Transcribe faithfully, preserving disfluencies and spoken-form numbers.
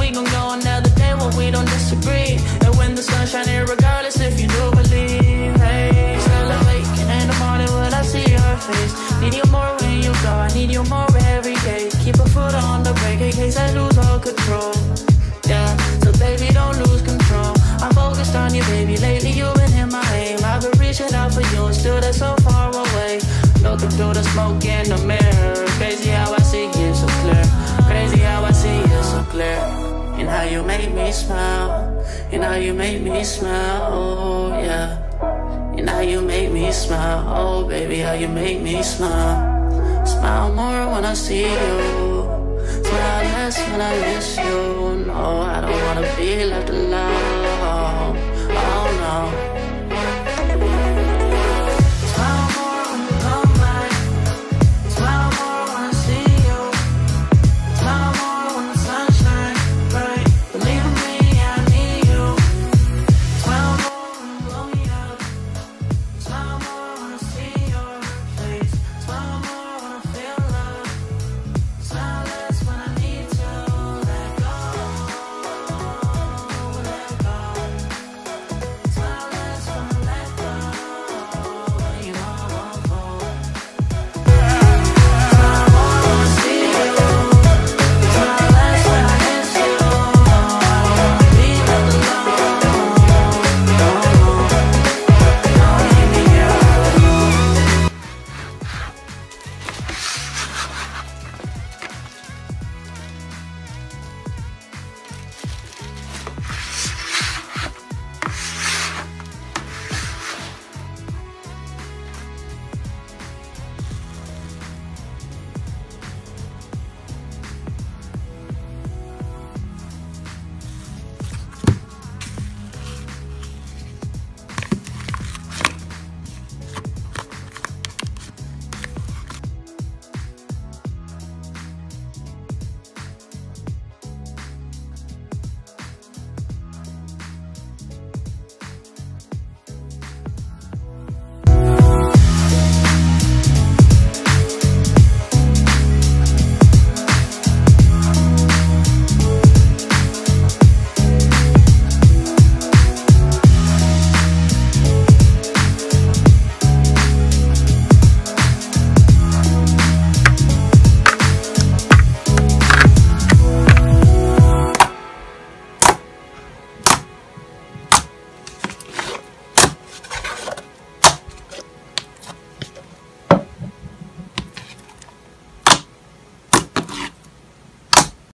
we gon' go another day when we don't disagree. And when the sun's shining, regardless if you do believe. Hey, still awake in the morning when I see your face. Need you more when you go, I need you more every day. Keep a foot on the brake in case I lose all control. Yeah, so baby, don't lose control. I'm focused on you, baby. Lately you've been in my aim. I've been reaching out for you and still they're so far away. Looking through the smoke in the mirror. Crazy how I see you so clear. Crazy how I see you so clear. And how you make me smile. And how you make me smile, oh yeah. And how you make me smile, oh baby, how you make me smile. Smile more when I see you. Smile less when I miss you. No, I don't wanna be left alone.